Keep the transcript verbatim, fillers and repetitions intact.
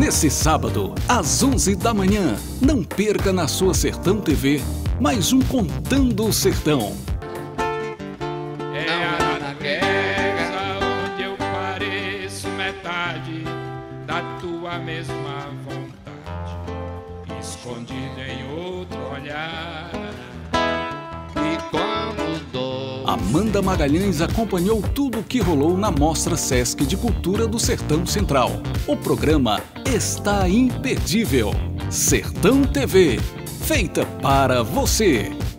Nesse sábado, às onze da manhã, não perca na sua Sertão T V mais um Contando o Sertão. É a natureza onde eu pareço metade da tua mesma vontade, escondida em outro olhar. E quando dou... Amanda Magalhães acompanhou tudo o que rolou na Mostra Sesc de Cultura do Sertão Central. O programa está imperdível. Sertão T V, feita para você.